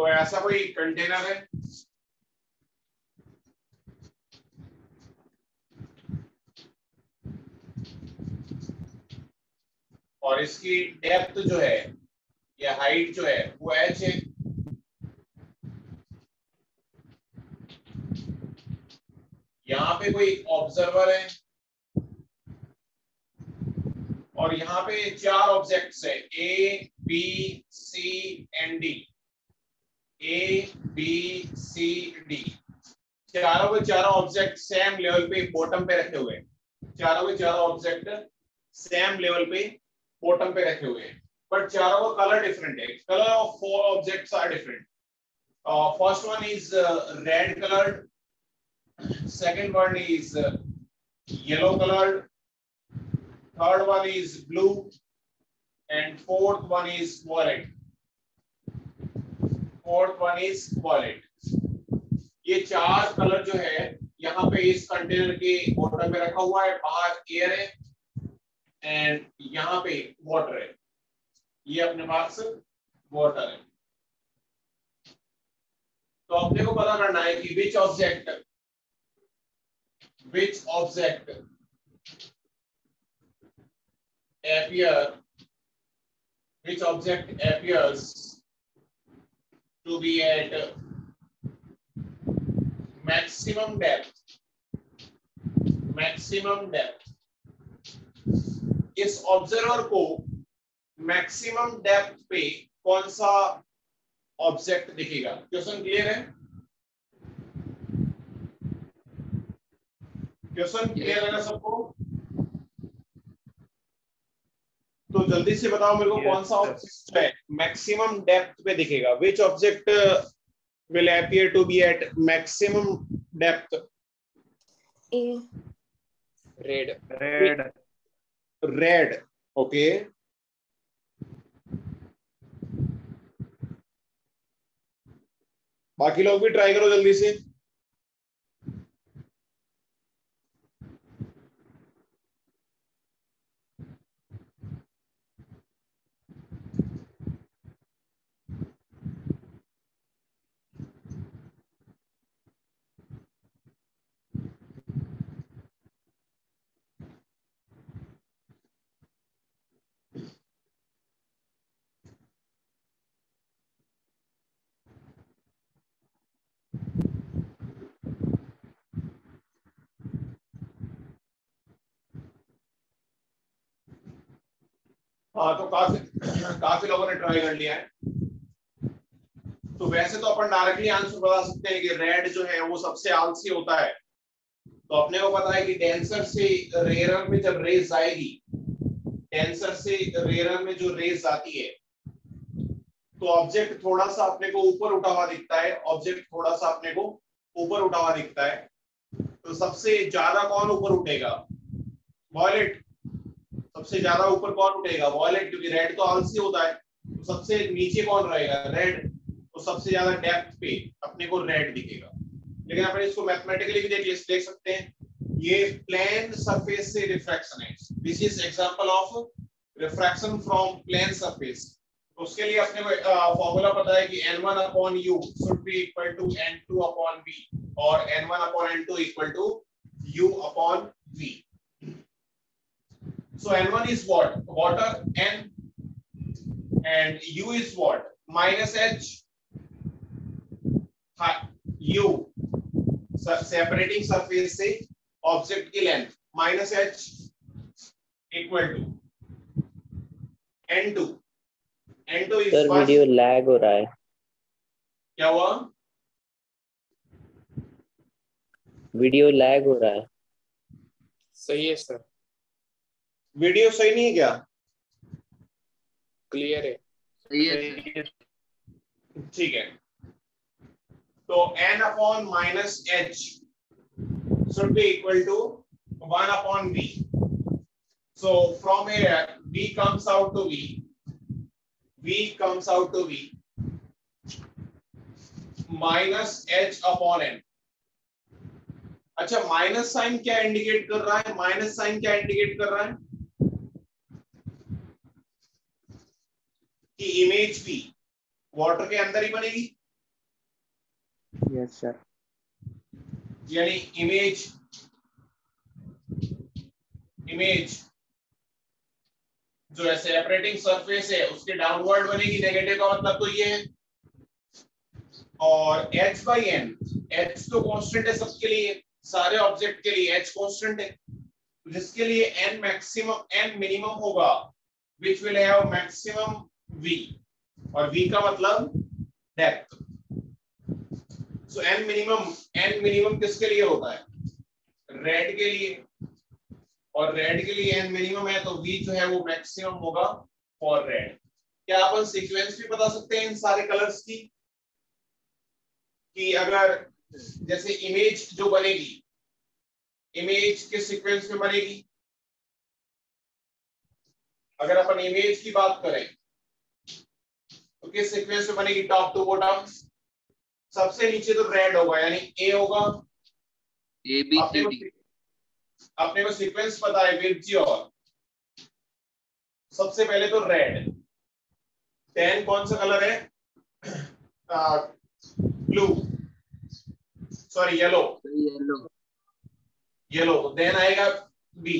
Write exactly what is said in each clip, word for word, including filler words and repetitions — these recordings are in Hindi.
तो ऐसा कोई कंटेनर है, और इसकी डेप्थ जो है या हाइट जो है वो h है। यहाँ पे कोई ऑब्जर्वर है और यहाँ पे चार ऑब्जेक्ट्स है A B C and D, A B C D. चारों के चारों ऑब्जेक्ट सेम लेवल पे बॉटम पे रखे हुए हैं, चारों के चारों ऑब्जेक्ट सेम लेवल पे बॉटम पे रखे हुए हैं, बट चारों का कलर डिफरेंट है। Colour of four objects are different. First one is red coloured, second one is uh, yellow colored, third one is blue, and fourth one is violet. Fourth one is violet. ये चार कलर जो है यहाँ पे इस कंटेनर के बॉटम पे रखा हुआ है, बाहर एयर है एंड यहाँ पे वाटर है, ये अपने पास वाटर है। तो अपने को पता करना है कि which object which object appear which object appears to be at maximum depth maximum depth। इस ऑब्जर्वर को मैक्सिमम डेप्थ पे कौन सा ऑब्जेक्ट दिखेगा? क्वेश्चन क्लियर है? क्वेश्चन क्लियर है ना सबको? तो जल्दी से बताओ मेरे को कौन सा ऑब्जेक्ट है मैक्सिमम डेप्थ पे दिखेगा? Which object will appear to be at maximum depth? Red red red okay. बाकी लोग भी ट्राई करो जल्दी से। हाँ तो काफी काफी लोगों ने ट्राई कर लिया है। तो वैसे तो अपन डायरेक्टली आंसर बता सकते हैं कि रेड जो है वो सबसे आलसी होता है। तो अपने को पता है कि डेंसर से रेयर में जब रेज आएगी, डेंसर से रेयर में जो रेज आती है तो ऑब्जेक्ट थोड़ा सा अपने को ऊपर उठा हुआ दिखता है, ऑब्जेक्ट थोड़ा सा अपने को ऊपर उठा हुआ दिखता है। तो सबसे ज्यादा कौन ऊपर उठेगा? वॉयलेट। सबसे ज्यादा ऊपर कौन उठेगा? वॉयलेट, क्योंकि रेड तो आलसी होता है। तो सबसे नीचे कौन रहेगा? रेड। तो सबसे ज्यादा डेप्थ पे अपने को रेड दिखेगा। लेकिन अपन इसको मैथमेटिकली भी देख देख सकते हैं। ये प्लेन सरफेस से रिफ्रैक्शन है। This is example of refraction from plane surface. तो उसके लिए अपने को फॉर्मूला पता है कि N one upon U should be equal to N two upon V और N one upon N two equal to U upon V. So N one is what? Water, N, and U is what? Minus H, U, separating surface से object की length minus H equal to N two. N two is sir video lag हो रहा है। क्या हुआ? वीडियो लैग हो रहा है। सही है सर, वीडियो सही नहीं है क्या? क्लियर है। सही है। ठीक है। तो n upon minus H should be equal to one upon v. So from here v comes out to v, v comes out to v minus h upon n. अच्छा, माइनस साइन क्या इंडिकेट कर रहा है? माइनस साइन क्या इंडिकेट कर रहा है कि इमेज भी वाटर के अंदर ही बनेगी। Yes sir. यानी इमेज इमेज जो है सेपरेटिंग सरफेस है उसके डाउनवर्ड बनेगी, नेगेटिव का मतलब तो ये है। और h बाई एन, h तो कांस्टेंट है सबके लिए, सारे ऑब्जेक्ट के लिए h कांस्टेंट है, जिसके लिए n मैक्सिमम n मिनिमम होगा, which will have maximum v, और v का मतलब depth. So n minimum n minimum किसके लिए होता है? रेड के लिए, और रेड के लिए n मिनिमम है तो v जो है वो मैक्सिमम होगा फॉर रेड। क्या अपन सीक्वेंस भी बता सकते हैं इन सारे कलर्स की, कि अगर जैसे इमेज जो बनेगी, इमेज किस सीक्वेंस में बनेगी? अगर अपन इमेज की बात करें तो किस सीक्वेंस में बनेगी? Top to bottom. सबसे नीचे तो रेड होगा, यानी ए होगा, ए बी सी डी। अपने को सीक्वेंस पता है विद और सबसे पहले तो रेड, देन कौन सा कलर है? Blue, sorry yellow, yellow yellow, then आएगा बी,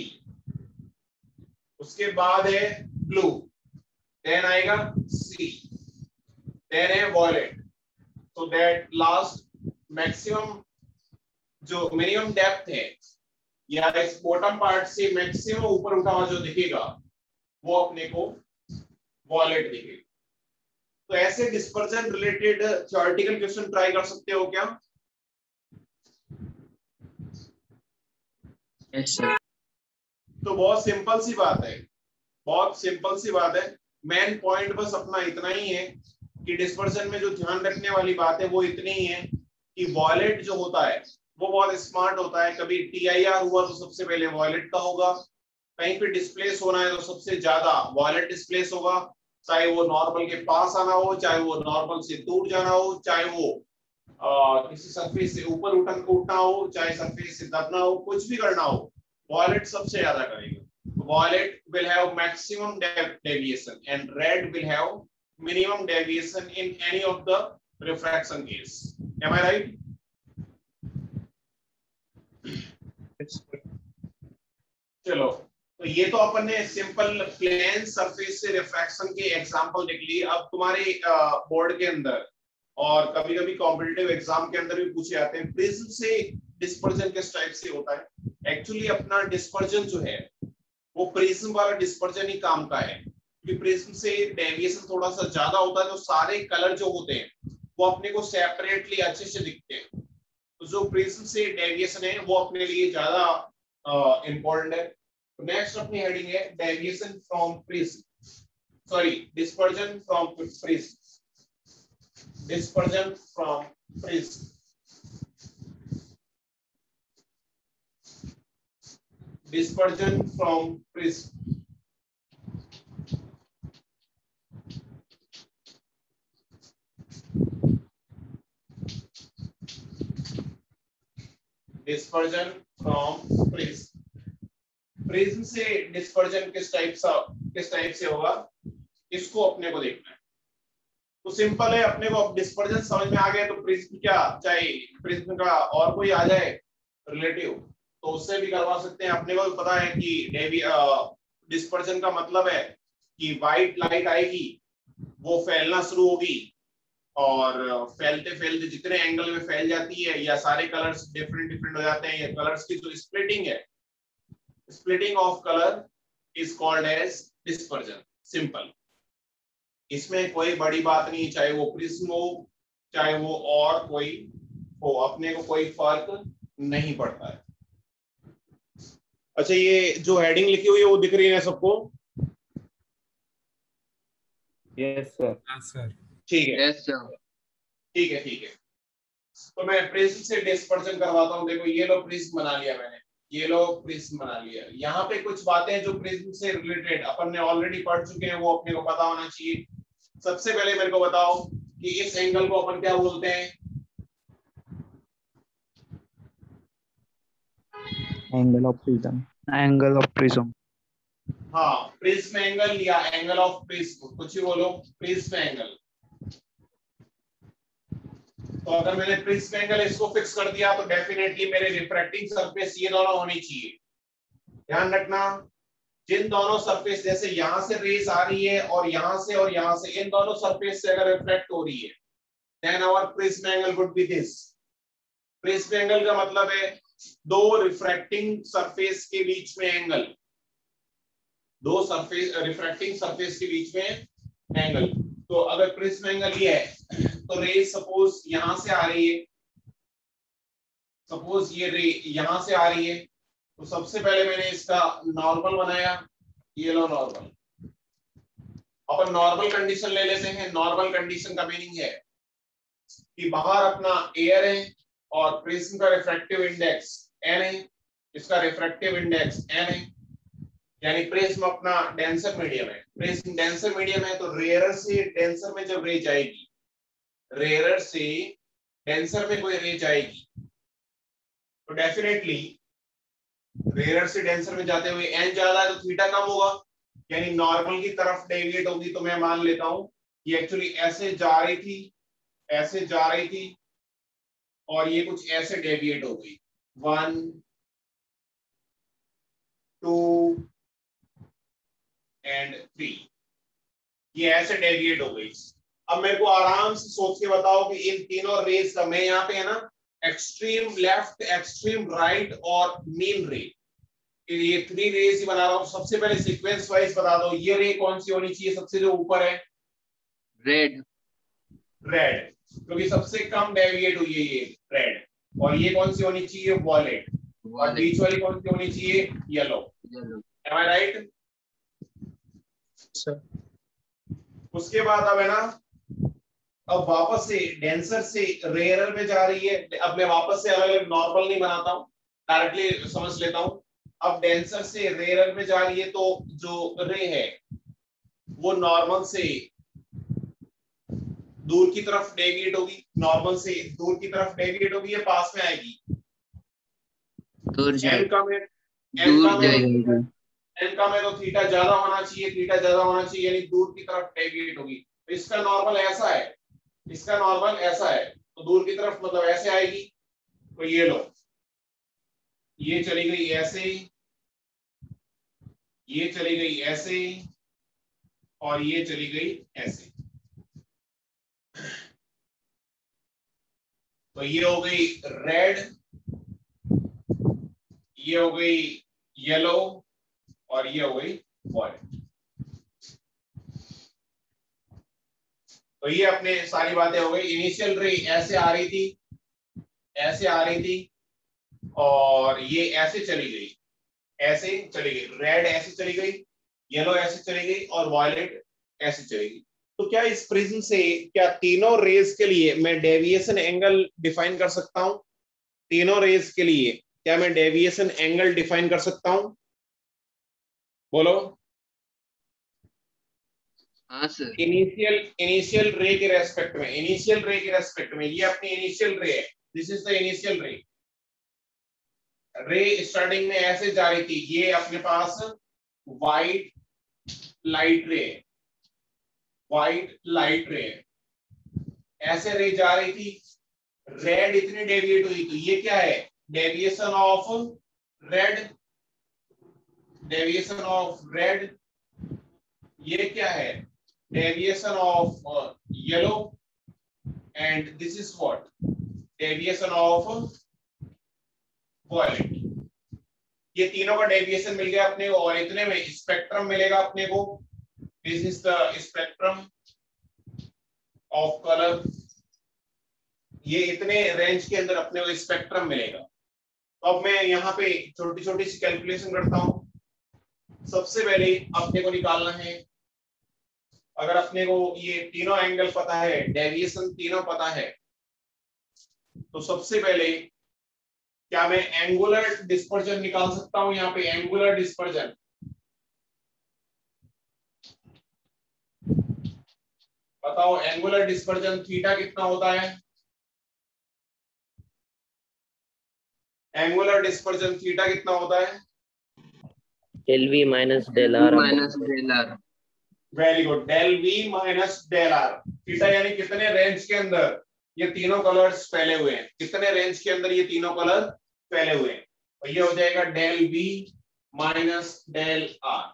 उसके बाद है ब्लू, देन आएगा सी, देन है वॉयलेट। तो दैट लास्ट मैक्सिमम जो मिनिमम डेप्थ है या इस बॉटम पार्ट से मैक्सिमम ऊपर उठा हुआ जो दिखेगा वो अपने को वॉयलेट दिखेगा। तो ऐसे dispersion related theoretical question try कर सकते हो क्या? Yes sir. तो बहुत सिंपल सी बात है, बहुत सिंपल सी बात है। मेन पॉइंट बस अपना इतना ही है कि डिस्पर्जन में जो ध्यान रखने वाली बात है वो इतनी ही है कि वॉयलेट जो होता है वो बहुत स्मार्ट होता है। कभी टी आई आर हुआ तो सबसे पहले वॉयलेट का होगा, कहीं पे डिस्प्लेस होना है तो सबसे ज्यादा वॉयलेट डिस्प्लेस होगा, चाहे वो नॉर्मल के पास आना हो, चाहे वो नॉर्मल से दूर जाना हो, चाहे वो आ, किसी सरफेस से ऊपर उठन उठना हो, चाहे सरफेस से दबना हो, कुछ भी करना हो, वॉयलेट सबसे ज्यादा करेगा। Violet will have maximum deviation and red will have minimum deviation in any of the refraction case. Am I right? चलो, तो ये तो अपन ने सिंपल प्लेन सरफेस से रिफ्रैक्शन के एग्जांपल देख लिए। अब तुम्हारे बोर्ड के अंदर और कभी कभी कॉम्पिटिटिव एग्जाम के अंदर भी पूछे जाते हैं प्रिज्म से डिस्पर्जन किस टाइप से होता है। एक्चुअली अपना डिस्पर्जन जो है वो प्रिज्म वाला डिस्पर्जन ही काम का है, क्योंकि प्रिज्म से डेविएशन थोड़ा सा ज्यादा होता है, तो सारे कलर जो होते हैं वो अपने को सेपरेटली अच्छे से दिखते हैं। तो जो प्रिज्म से डेविएशन है वो अपने लिए ज्यादा इंपॉर्टेंट है। नेक्स्ट अपनी हेडिंग है deviation from prism, sorry dispersion from prism, dispersion from prism, dispersion from prism, dispersion from prism। Prism से डिस्पर्जन किस टाइप सा किस टाइप से होगा इसको अपने को देखना है। तो सिंपल है, अपने को अब डिस्पर्जन समझ में आ गया तो प्रिज्म क्या, चाहे प्रिज्म का और कोई आ जाए रिलेटिव तो उससे भी करवा सकते हैं। अपने को पता है कि डिस्पर्जन का मतलब है कि व्हाइट लाइट आएगी, वो फैलना शुरू होगी और फैलते फैलते जितने एंगल में फैल जाती है या सारे कलर्स डिफरेंट डिफरेंट हो जाते हैं, या कलर्स की जो स्प्लिटिंग है, splitting of colour is called as dispersion. Simple, इसमें कोई बड़ी बात नहीं, चाहे वो प्रिज्म हो चाहे वो और कोई हो, अपने को कोई फर्क नहीं पड़ता है। अच्छा, ये जो हेडिंग लिखी हुई है वो दिख रही है सबको? Yes sir. सर ठीक है, यस सर। ठीक है ठीक है। तो मैं प्रिज्म से डिस्पर्जन करवाता हूँ। देखो ये लो प्रिज्म बना लिया मैंने, ये लो प्रिज्म बना लिया। यहाँ पे कुछ बातें जो प्रिज्म से रिलेटेड अपन ने ऑलरेडी पढ़ चुके हैं वो अपने को पता होना चाहिए। सबसे पहले मेरे को बताओ कि इस एंगल को अपन क्या बोलते हैं? Angle of prism. Angle of prism. हाँ, प्रिज्म एंगल या एंगल ऑफ प्रिज्म, कुछ ही बोलो, प्रिज्म एंगल। तो अगर मैंने प्रिज्म एंगल इसको फिक्स कर दिया तो डेफिनेटली मेरे रिफ्रैक्टिंग सरफेस ये दोनों होनी चाहिए। ध्यान रखना, जिन दोनों सरफेस, जैसे यहां से रेस आ रही है और यहां से और यहां से, इन दोनों सरफेस से अगर रिफ्लेक्ट हो रही है, then our prism angle would be this. Prism angle का मतलब है दो रिफ्रैक्टिंग सरफेस के बीच में एंगल, दो सरफेस रिफ्रैक्टिंग सरफेस के बीच में एंगल। तो अगर प्रिज्म एंगल ये है तो रेस सपोज यहां से आ रही है, सपोज ये रे यहां से आ रही है, तो सबसे पहले मैंने इसका नॉर्मल बनाया, ये लो नॉर्मल। अपन नॉर्मल कंडीशन ले लेते हैं। नॉर्मल कंडीशन का मीनिंग है कि बाहर अपना एयर है और प्रिज्म का रिफ्रैक्टिव इंडेक्स एन है, इसका रिफ्रैक्टिव इंडेक्स एन है, यानी प्रिज्म अपना डेंसर मीडियम है। प्रिज्म डेंसर मीडियम है तो रेयरर से डेंसर में जब रे जाएगी, रेयरर से डेंसर में कोई रे जाएगी तो डेफिनेटली रेयरर से डेंसर में जाते हुए एन ज्यादा है तो थीटा कम होगा, यानी नॉर्मल की तरफ डेविएट होगी। तो मैं मान लेता हूं ये एक्चुअली ऐसे जा रही थी, ऐसे जा रही थी और ये कुछ ऐसे डेविएट हो गई, वन टू एंड थ्री, ये ऐसे डेविएट हो गई। अब मेरे को आराम से सोच के बताओ कि इन तीनों रेस का, मैं यहाँ पे है ना एक्सट्रीम लेफ्ट, एक्सट्रीम राइट और मीन रे, ये थ्री रेस ही बना रहा हूं। सबसे पहले सीक्वेंस वाइज बता दो, ये रे कौन सी होनी चाहिए? सबसे जो ऊपर है रेड, रेड, क्योंकि सबसे कम डेविएट हुई है ये रेड। और ये कौन सी होनी चाहिए? वॉयलेट। और बीच वाली कौन सी होनी चाहिए? Yellow. Am I right? Sir उसके बाद अब है ना, अब वापस से डेंसर से रेयरर में जा रही है। अब मैं वापस से अलग अलग नॉर्मल नहीं बनाता हूं, डायरेक्टली समझ लेता हूं। अब डेंसर से रेयरर में जा रही है तो जो रे है वो नॉर्मल से दूर की तरफ डेविएट होगी, नॉर्मल से दूर की तरफ डेविएट होगी, ये पास में आएगी। दूर एन का में दूर जाएगी। एन का में तो थीटा ज्यादा होना चाहिए, थीटा ज्यादा होना चाहिए, यानी दूर की तरफ डेविएट होगी। तो इसका नॉर्मल ऐसा है, इसका नॉर्मल ऐसा है, तो दूर की तरफ मतलब ऐसे आएगी। तो ये लो, ये चली गई ऐसे, ये चली गई ऐसे और ये चली गई ऐसे। तो ये हो गई रेड, ये हो गई येलो और ये हो गई वॉयलेट। तो ये अपने सारी बातें हो गई। इनिशियल रे ऐसे आ रही थी, ऐसे आ रही थी और ये ऐसे चली गई, ऐसे चली गई। रेड ऐसे चली गई, येलो ऐसे चली गई और वॉयलेट ऐसे चली गई। तो क्या इस प्रिज्म से क्या तीनों रेज के लिए मैं डेविएशन एंगल डिफाइन कर सकता हूं? तीनों रेज के लिए क्या मैं डेविएशन एंगल डिफाइन कर सकता हूं? बोलो। हाँ सर। इनिशियल इनिशियल रे के रेस्पेक्ट में, इनिशियल रे के रेस्पेक्ट में, ये अपनी इनिशियल रे है, दिस इज द इनिशियल रे। रे स्टार्टिंग में ऐसे जा रही थी, ये अपने पास white light ray, white light ray, ऐसे रे जा रही थी, रेड इतनी डेविएट हुई, तो ये क्या है? Deviation of red, deviation of red. ये क्या है? Deviation of yellow. And this is what? Deviation of violet. ये तीनों का डेविएशन मिल गया अपने को और इतने में स्पेक्ट्रम मिलेगा अपने को। This is the spectrum of colour. ये इतने रेंज के अंदर अपने को स्पेक्ट्रम मिलेगा। तो अब मैं यहाँ पे छोटी छोटी सी कैलकुलेशन करता हूं। सबसे पहले अपने को निकालना है, अगर अपने को ये तीनों एंगल पता है, डेविएशन तीनों पता है, तो सबसे पहले क्या मैं एंगुलर डिस्पर्जन निकाल सकता हूं? यहाँ पे एंगुलर डिस्पर्जन, बताओ एंगुलर डिस्पर्जन थीटा कितना होता है? एंगुलर डिस्पर्जन थीटा कितना होता है? Del we minus del R minus del R. Very good, del we minus del R. Theta यानी कितने रेंज के अंदर? ये तीनों कलर्स फैले हुए हैं, कितने रेंज के अंदर ये तीनों कलर फैले हुए हैं, और ये हो जाएगा del we minus del R,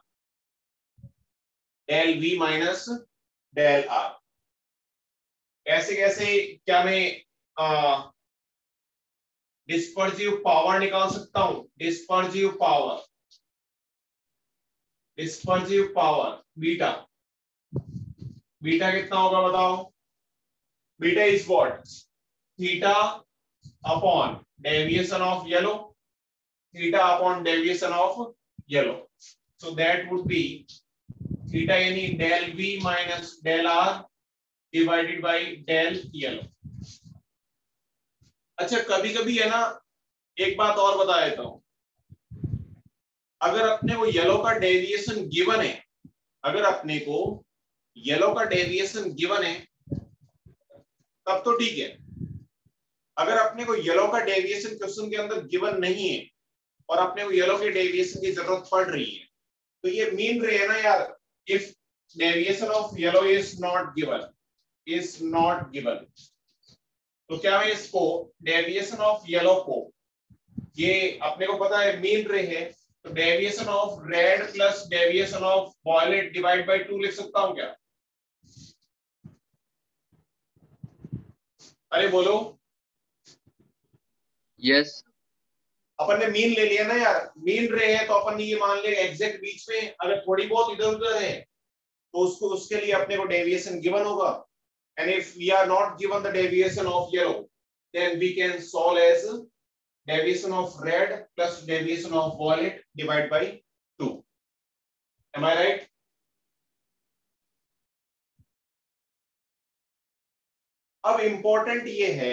del we minus del R. कैसे कैसे क्या मैं डिस्पर्सिव पावर निकाल सकता हूं? Dispersive power, dispersive power beta, beta कितना होगा बताओ? Beta is what? Theta upon deviation of yellow, theta upon deviation of yellow, so that would be theta यानी del we minus del R divided by del yellow. अच्छा कभी कभी है ना, एक बात और बता देता हूं, अगर अपने को येलो का डेविएशन गिवन है, अगर अपने को येलो का डेविएशन गिवन है तब तो ठीक है। अगर अपने को येलो का डेविएशन क्वेश्चन के अंदर गिवन नहीं है और अपने को येलो के डेविएशन की जरूरत पड़ रही है, तो ये मीन रहे है ना यार, if deviation of yellow is not given, is not given, तो क्या मैं इसको डेविएशन ऑफ येलो को, ये अपने को पता है मीन रे है, तो deviation of red plus deviation of violet divide by two लिख सकता हूं क्या? अरे बोलो। यस। अपन ने मीन ले लिया ना यार, मीन रे है तो अपन ने ये मान लिया एग्जैक्ट बीच में, अगर थोड़ी बहुत इधर उधर है तो उसको, उसके लिए अपने को डेविएशन गिवन होगा, and if we are not given the deviation of yellow, then we can solve as deviation of red plus deviation of violet divided by two. Am I right? अब इंपॉर्टेंट ये है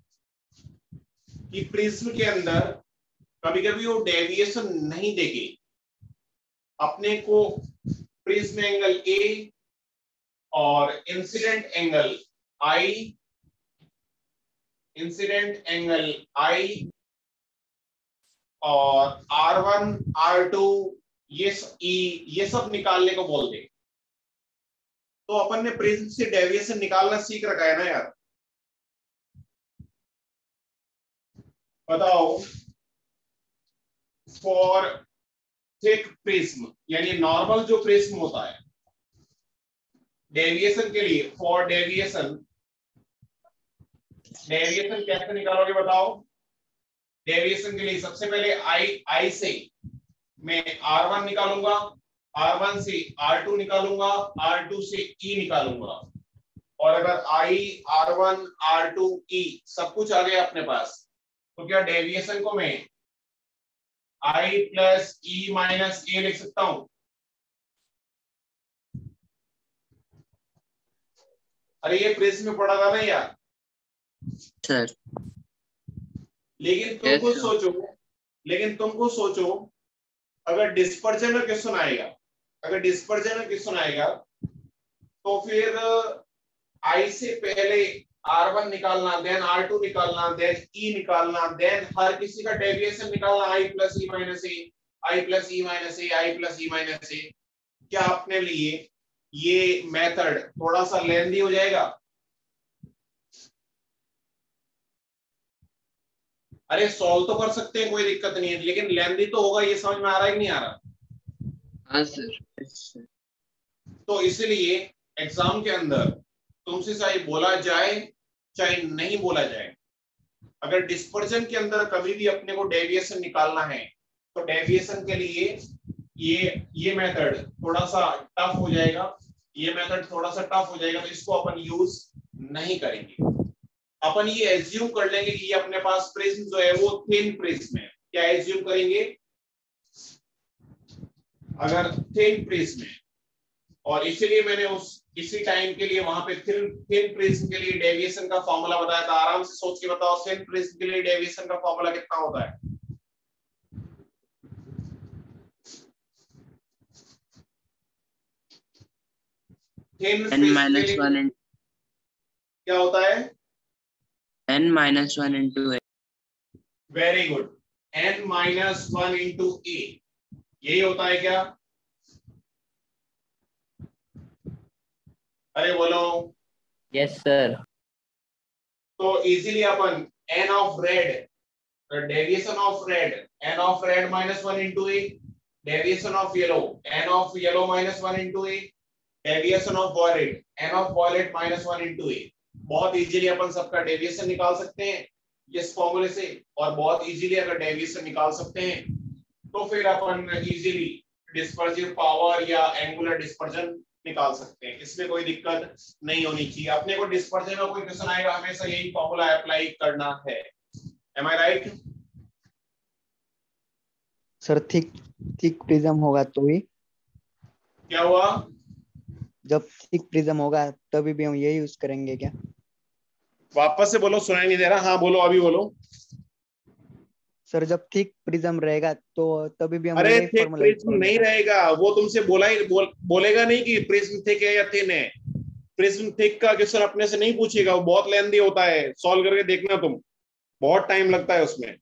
कि प्रिज्म के अंदर कभी कभी वो डेविएशन नहीं देगी, अपने को प्रिज्म एंगल ए और incident angle I, incident angle I और आर वन आर टू ये ई ये सब निकालने को बोल दे, तो अपन ने प्रिज्म से डेविएशन निकालना सीख रखा है ना यार। बताओ, फॉर थिक प्रिज्म यानी नॉर्मल जो प्रिज्म होता है, डेविएशन के लिए, फॉर डेविएशन, डेविएशन कैसे निकालोगे बताओ? डेविएशन के लिए सबसे पहले आई आई से मैं आर वन निकालूंगा, आर वन से आर टू निकालूंगा, आर टू से ई निकालूंगा, और अगर I R one R two E सब कुछ आ गया अपने पास, तो क्या डेविएशन को मैं आई प्लस ई माइनस ए लिख सकता हूं? अरे ये प्रिज्म में पढ़ा था ना यार सर। लेकिन तुम खुद सोचो, लेकिन तुम खुद सोचो, अगर डिस्पर्जन में क्वेश्चन आएगा, अगर डिस्पर्जन में क्वेश्चन आएगा तो फिर आई से पहले आर वन निकालना, देन आर टू निकालना, देन ई निकालना, देन हर किसी का डेविएशन निकालना, I plus E minus A, I plus E minus A, I plus E minus A. क्या अपने लिए ये मेथड थोड़ा सा लेंदी हो जाएगा? अरे सॉल्व तो कर सकते हैं, कोई दिक्कत नहीं है, लेकिन लेंदी तो होगा। ये समझ में आ रहा है कि नहीं आ रहा? हाँ सर। तो इसलिए एग्जाम के अंदर तुमसे चाहे बोला जाए चाहे नहीं बोला जाए, अगर डिस्पर्जन के अंदर कभी भी अपने को डेविएशन निकालना है तो डेविएशन के लिए ये ये मेथड थोड़ा सा टफ हो जाएगा, ये मेथड थोड़ा सा टफ हो जाएगा, तो इसको अपन यूज नहीं करेंगे। अपन ये एज्यूम कर लेंगे कि ये अपने पास प्रिज्म जो है वो थिन प्रिज्म है। क्या एज्यूम करेंगे? अगर थिन प्रिज्म है, और इसलिए मैंने उस इसी टाइम के लिए वहां पे थिन थिन प्रिज्म के लिए डेविएशन का फॉर्मूला बताया था। आराम से सोच के बताओ, थिन प्रिज्म के लिए डेविएशन का फॉर्मूला कितना होता है? Thin n minus one and क्या होता है? n minus one into a। Very good, n minus one into A, यही होता है क्या? अरे बोलो। Yes sir. तो इजीली अपन n of red, deviation of red, n of red minus one into A, deviation of yellow, n of yellow minus one into A, deviation of violet, n of violet minus one into A. बहुत इजीली अपन सबका डेविएशन निकाल सकते हैं इस फॉर्मूले से, और बहुत इजीली अगर डेविएशन निकाल सकते हैं तो फिर अपन इजीली डिस्पर्सिव पावर या एंगुलर डिस्पर्जन निकाल सकते हैं। इसमें कोई दिक्कत नहीं होनी चाहिए। अपने को डिस्पर्जन में कोई क्वेश्चन आएगा हमेशा यही फॉर्मूला अप्लाई करना है। Am I right? Sir thick thick prism होगा तो ही, क्या हुआ? जब थिक प्रिज्म होगा तभी भी हम यही यूज करेंगे क्या? वापस से बोलो, सुनाई नहीं दे रहा। हाँ बोलो, अभी बोलो। सर जब थिक प्रिज्म रहेगा तो तभी भी हम अरे यही थिक फॉर्मूला प्रिज्म नहीं रहेगा, वो तुमसे बोला ही बोल, बोलेगा नहीं कि प्रिज्म थिक है या थिन है। प्रिज्म थिक का क्वेश्चन अपने से नहीं पूछेगा, वो बहुत लेंथी होता है, सॉल्व करके देखना तुम, बहुत टाइम लगता है उसमें।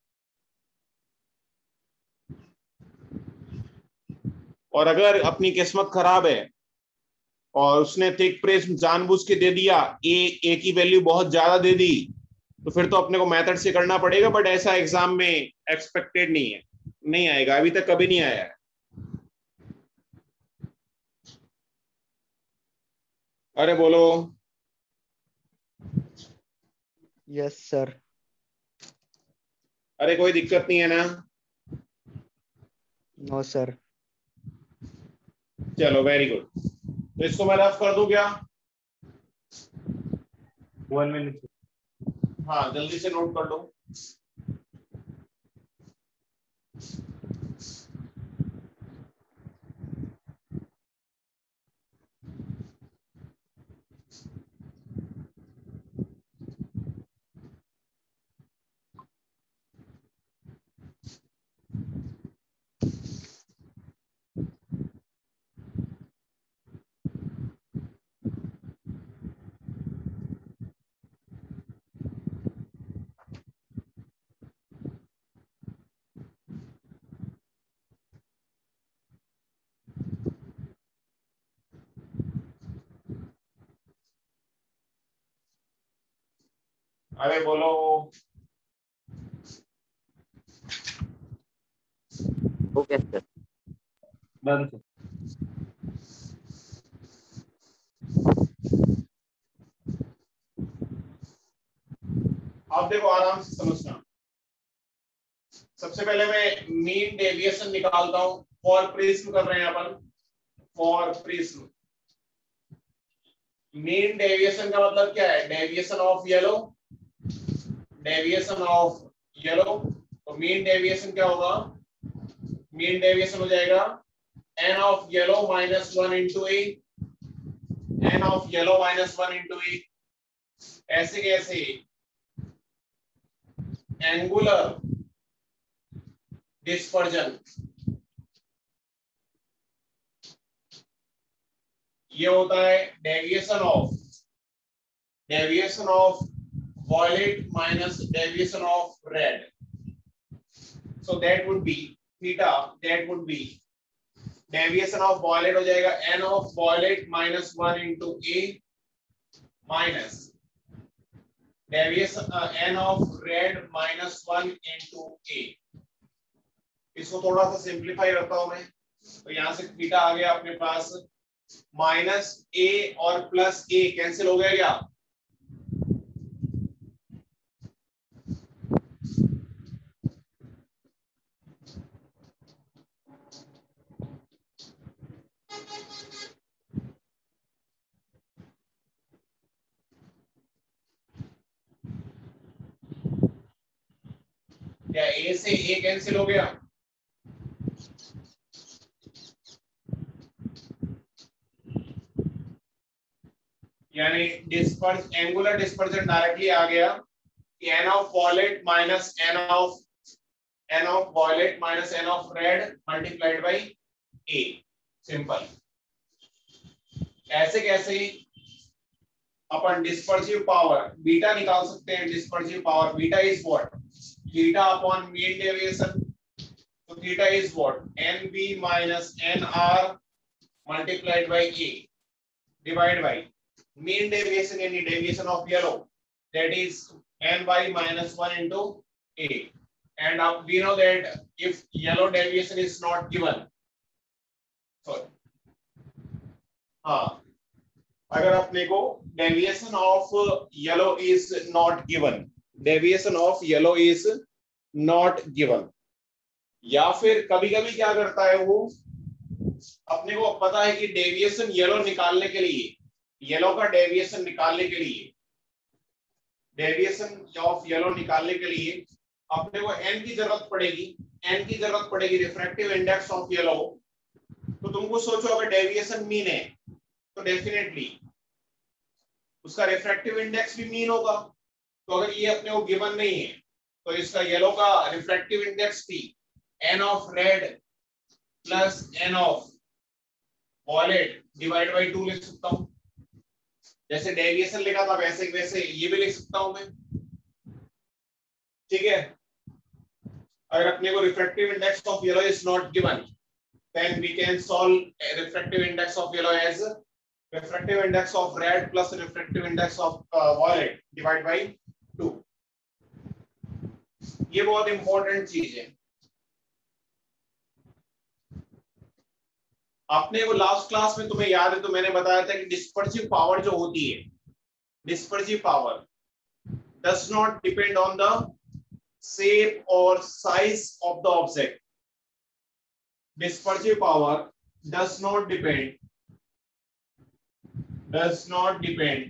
और अगर अपनी किस्मत खराब है और उसने थिक प्रिज्म जानबूझ के दे दिया, ए ए की वैल्यू बहुत ज्यादा दे दी, तो फिर तो अपने को मेथड से करना पड़ेगा। बट ऐसा एग्जाम में एक्सपेक्टेड नहीं है, नहीं आएगा, अभी तक कभी नहीं आया है। अरे बोलो। Yes sir. अरे कोई दिक्कत नहीं है ना? No sir. चलो वेरी गुड। तो इसको मैं रफ कर दूं क्या? One minute. हाँ जल्दी से नोट कर लो। अरे बोलो। Okay sir. Done sir. आप देखो आराम से समझना। सबसे पहले मैं मीन डेविएशन निकालता हूं। फॉर प्रिज्म कर रहे हैं अपन, फॉर प्रिज्म। मीन डेविएशन का मतलब क्या है? Deviation of yellow, deviation of yellow. तो मीन डेविएशन क्या होगा? मीन डेविएशन हो जाएगा n of yellow minus one into a, n of yellow minus one into a. ऐसे कैसे? एंगुलर डिस्पर्जन, ये होता है deviation of deviation of violet minus deviation of red. So that would be theta, that would be deviation of violet हो जाएगा n of violet minus one into a minus deviation n of red minus one into a. इसको थोड़ा सा सिंप्लीफाई करता हूं मैं। तो यहां से थीटा आ गया अपने पास माइनस ए और प्लस ए कैंसिल हो गया क्या? क्या ए से ए कैंसिल हो गया? यानी डिस्पर्स एंगुलर डिस्पर्जन डायरेक्टली आ गया कि n of violet minus n of n of violet minus n of red multiplied by a. Simple. ऐसे कैसे अपन डिस्पर्सिव पावर बीटा निकाल सकते हैं? Dispersive power beta is what? Theta upon mean deviation. तो theta is what? N b minus n r multiplied by a divide by mean deviation यानी deviation of yellow, that is ny minus one into a. And uh, we know that if yellow deviation is not given, sorry, हाँ, अगर अपने को deviation of yellow is not given, deviation of yellow is not given, या फिर कभी कभी क्या करता है वो, अपने को पता है कि डेविएशन येलो निकालने के लिए, येलो का डेविएशन निकालने के लिए, डेविएशन ऑफ येलो निकालने के लिए अपने को n की जरूरत पड़ेगी, n की जरूरत पड़ेगी रिफ्रैक्टिव इंडेक्स ऑफ येलो। तो तुमको सोचो अगर डेविएशन मीन है तो डेफिनेटली उसका रिफ्रैक्टिव इंडेक्स भी मीन होगा। तो अगर ये अपने को गिवन नहीं है तो इसका येलो का रिफ्रैक्टिव इंडेक्स भी n of red plus n of violet divide by two लिख सकता हूं। जैसे डेविएशन लिखा था वैसे वैसे ये भी लिख सकता हूं मैं, ठीक है। अगर अपने को refractive index of yellow is not given, then we can solve a refractive index of yellow as refractive index of red plus refractive index of uh, violet divided by two. ये बहुत इंपॉर्टेंट चीज है। आपने वो लास्ट क्लास में तुम्हें याद है तो मैंने बताया था कि डिस्पर्सिव पावर जो होती है, dispersive power does not depend on the shape or size of the object. Dispersive power does not depend does not depend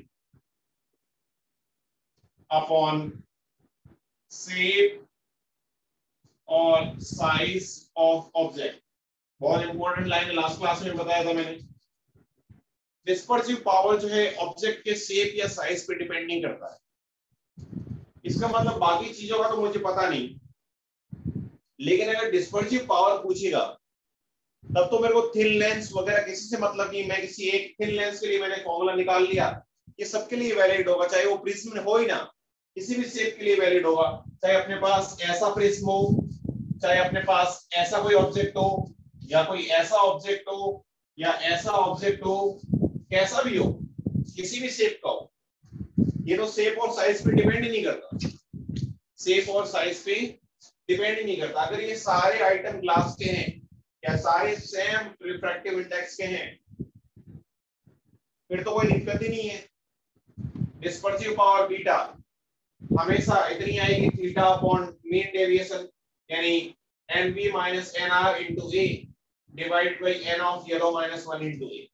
upon shape or size of object. बहुत इंपॉर्टेंट लाइन है, लास्ट क्लास में बताया था मैंने। डिस्पर्सिव पावर जो है ऑब्जेक्ट के शेप या साइज पे डिपेंड नहीं करता है। इसका मतलब बाकी चीजों का तो मुझे पता नहीं, लेकिन अगर डिस्पर्सिव पावर पूछेगा तब तो मेरे को थिन लेंस वगैरह किसी से मतलब नहीं। मैं किसी एक थिन लेंस के लिए मैंने फॉर्मूला निकाल लिया, ये सबके लिए वैलिड होगा, चाहे वो प्रिज्म हो ही ना, किसी भी शेप के लिए वैलिड होगा। चाहे अपने पास ऐसा प्रिज्म हो, चाहे अपने पास ऐसा कोई ऑब्जेक्ट हो, या कोई ऐसा ऑब्जेक्ट हो, या ऐसा ऑब्जेक्ट हो, कैसा भी हो, किसी भी शेप का हो, ये तो शेप और साइज पे डिपेंड ही नहीं करता। शेप और साइज पे डिपेंड ही नहीं करता। अगर ये सारे आइटम ग्लास के हैं या सारे सेम रिफ्रैक्टिव इंडेक्स के हैं फिर तो कोई दिक्कत ही नहीं है। डिस्पर्सिव पावर बीटा हमेशा इतनी आएगी थीटा अपॉन मीन डेविएशन, यानी n b minus n r into a divide by n of yellow minus one into a.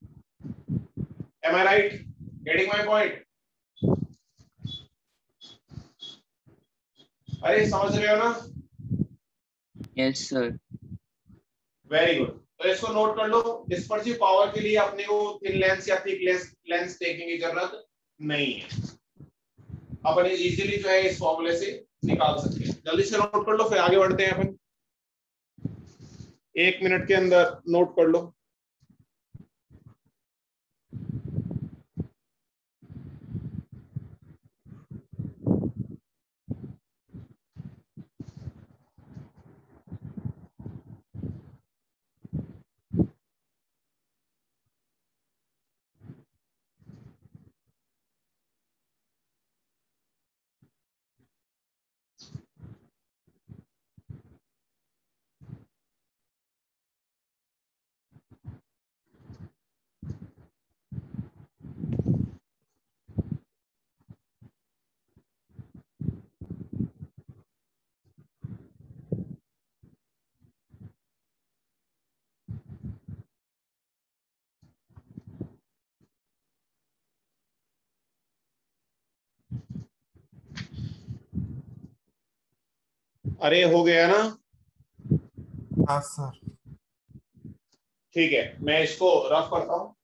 Am I right? Getting my point? अरे समझ रहे हो ना? Yes sir. Very good. तो इसको नोट कर लो, डिस्पर्सिव पावर के लिए अपने को थिन लेंस या थिक लेंस देखने की जरूरत नहीं है, अपन इजीली जो है इस फॉर्मूले से निकाल सकते हैं। जल्दी से नोट कर लो फिर आगे बढ़ते हैं अपन। एक मिनट के अंदर नोट कर लो। अरे हो गया ना? हाँ सर। ठीक है, मैं इसको रफ करता हूं।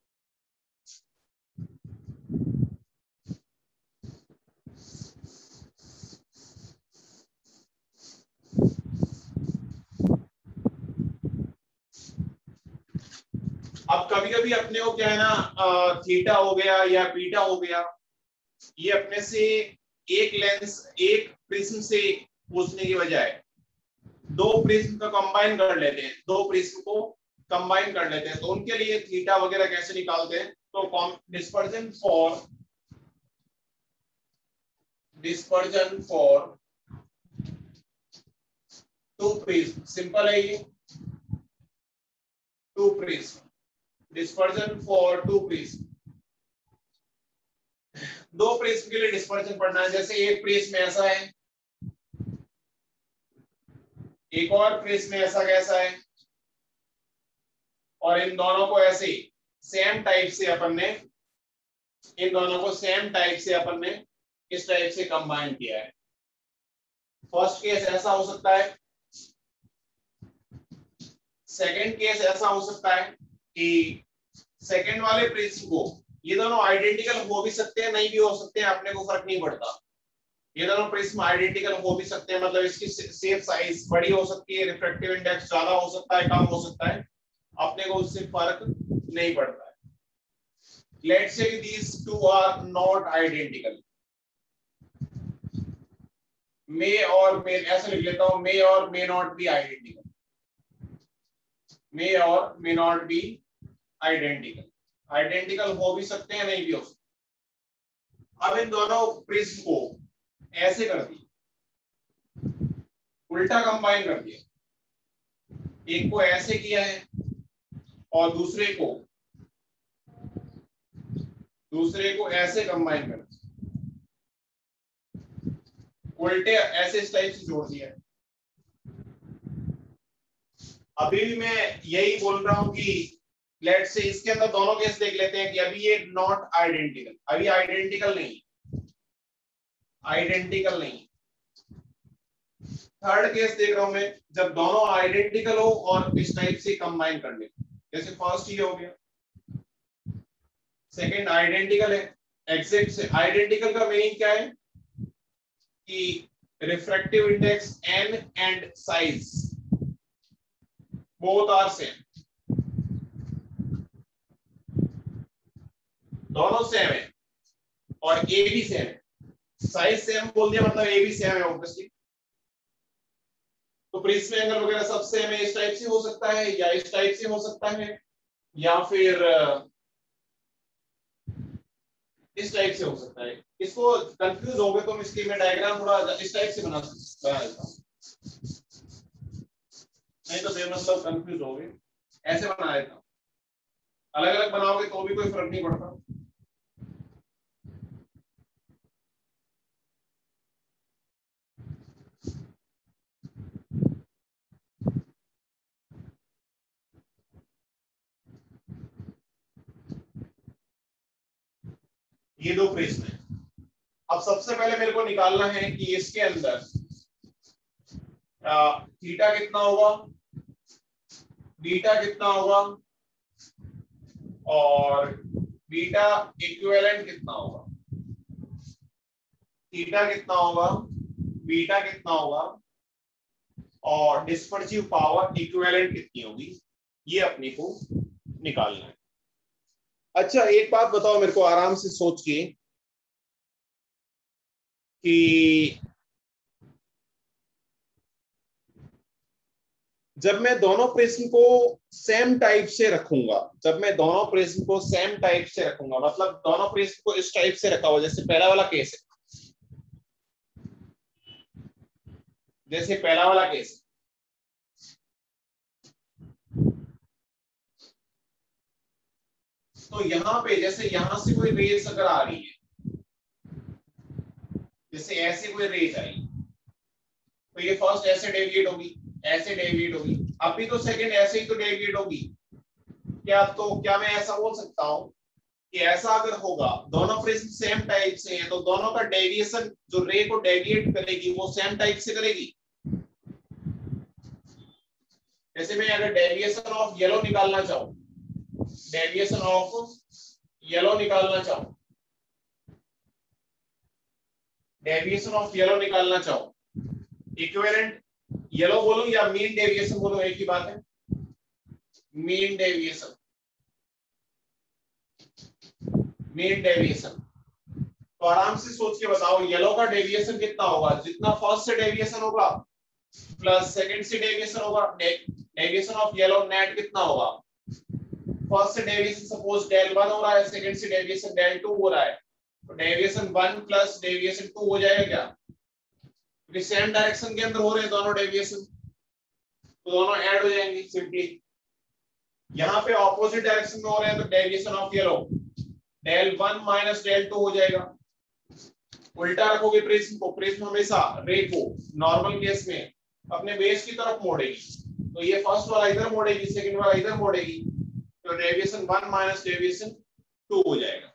अब कभी कभी अपने को क्या है ना, थीटा हो गया या बीटा हो गया, ये अपने से एक लेंस एक प्रिज्म से पूछने की बजाय दो प्रिज्म का कंबाइन कर लेते हैं, दो प्रिज्म को कंबाइन कर लेते हैं। तो उनके लिए थीटा वगैरह कैसे निकालते हैं? तो dispersion for dispersion for two prism, simple है ये, two prism, dispersion for two prism. दो प्रिज्म के लिए डिस्पर्जन पढ़ना है। जैसे एक प्रिज्म ऐसा है, एक और प्रिज्म ऐसा कैसा है, और इन दोनों को ऐसे सेम टाइप से अपन ने इन दोनों को सेम टाइप से अपन ने इस टाइप से कंबाइन किया है। फर्स्ट केस ऐसा हो सकता है, सेकंड केस ऐसा हो सकता है कि सेकंड वाले प्रिज्म को, ये दोनों आइडेंटिकल हो भी सकते हैं, नहीं भी हो सकते हैं, अपने को फर्क नहीं पड़ता। ये दोनों प्रिज्म आइडेंटिकल हो भी सकते हैं, मतलब इसकी शेप साइज बड़ी हो सकती है, रिफ्रैक्टिव इंडेक्स ज्यादा हो सकता है, कम हो सकता है, अपने को उससे फर्क नहीं पड़ता है। Let's say these two are not identical, may और may, ऐसे लिख लेता हूं, may और may not be identical, may और may not be identical, identical हो भी सकते हैं, नहीं भी हो सकते। अब इन दोनों प्रिज्म को ऐसे कर दिया, उल्टा कंबाइन कर दिया, एक को ऐसे किया है और दूसरे को दूसरे को ऐसे कंबाइन कर दिया, उल्टे ऐसे इस टाइप से जोड़ दिया। अभी भी मैं यही बोल रहा हूं कि लेट्स से इसके अंदर दोनों केस देख लेते हैं कि अभी ये नॉट आइडेंटिकल, अभी आइडेंटिकल नहीं, आइडेंटिकल नहीं। थर्ड केस देख रहा हूं मैं, जब दोनों आइडेंटिकल हो और इस टाइप से कंबाइन कर ले, जैसे फर्स्ट ये हो गया, सेकंड आइडेंटिकल है, एग्जैक्ट से। आइडेंटिकल का मीनिंग क्या है कि refractive index n and size both are same, दोनों सेम है और ए भी सेम है। साइज सेम बोल दिया मतलब ए भी सेम है ऑब्वियसली। तो प्रिज्म एंगल वगैरह सब सेम है, इस टाइप से हो सकता है या इस टाइप से हो सकता है या फिर इस टाइप से हो सकता है। इसको कंफ्यूज हो गए तो इसकी मैं डायग्राम थोड़ा इस टाइप से बना बना देता हूं, नहीं तो बेमतलब कंफ्यूज हो गए, ऐसे बना देता हूं। अलग अलग बनाओगे तो भी कोई फर्क नहीं पड़ता। ये दो प्रिज्म है। अब सबसे पहले मेरे को निकालना है कि इसके अंदर थीटा कितना होगा, बीटा कितना होगा और बीटा इक्विवेलेंट कितना होगा। थीटा कितना होगा, बीटा कितना होगा और डिस्पर्सिव पावर इक्विवेलेंट कितनी होगी, ये अपने को निकालना है। अच्छा एक बात बताओ मेरे को आराम से सोच के कि जब मैं दोनों प्रिज्म को सेम टाइप से रखूंगा, जब मैं दोनों प्रिज्म को सेम टाइप से रखूंगा मतलब दोनों प्रिज्म को इस टाइप से रखा हुआ, जैसे पहला वाला केस है, जैसे पहला वाला केस तो यहां पे जैसे यहां से कोई रेस अगर आ रही है, जैसे ऐसे कोई रेस आई तो ये फर्स्ट ऐसे डेविएट होगी, ऐसे डेविएट होगी, अभी तो सेकंड ऐसे ही तो डेविएट होगी। क्या तो क्या मैं ऐसा बोल सकता हूं कि ऐसा अगर होगा, दोनों प्रिज्म सेम टाइप से है तो दोनों का डेविएशन, जो रे को डेविएट करेगी वो सेम टाइप से करेगी। जैसे मैं अगर डेविएशन ऑफ येलो निकालना चाहूं, डेविएशन ऑफ येलो निकालना चाहूं डेविएशन ऑफ येलो निकालना चाहूं इक्विवेलेंट येलो बोलूं या मीन डेविएशन बोलूं, एक ही बात है, मीन डेविएशन मीन डेविएशन। तो आराम से सोच के बताओ येलो का डेविएशन कितना होगा, जितना फर्स्ट से डेविएशन होगा प्लस सेकंड से डेविएशन होगा, डेविएशन ऑफ येलो नेट कितना होगा। फर्स्ट से डेविएशन सपोज डेल वन हो रहा है, सेकंड से डेविएशन डेल टू हो रहा है, तो deviation one plus deviation two हो जाएगा क्या, क्योंकि सेम डायरेक्शन के अंदर हो रहे हैं दोनों डेविएशन, तो दोनों ऐड हो जाएंगे सिंपली। यहाँ पे ऑपोजिट डायरेक्शन में हो रहे हैं तो deviation of yellow del one minus del two हो जाएगा। उल्टा रखोगे प्रिज्म को, प्रिज्म हमेशा रे को नॉर्मल केस में अपने बेस की तरफ मोड़ेगी, तो ये फर्स्ट वाला इधर मोड़ेगी, सेकंड वाला इधर मोड़ेगी, तो deviation one minus deviation two हो जाएगा।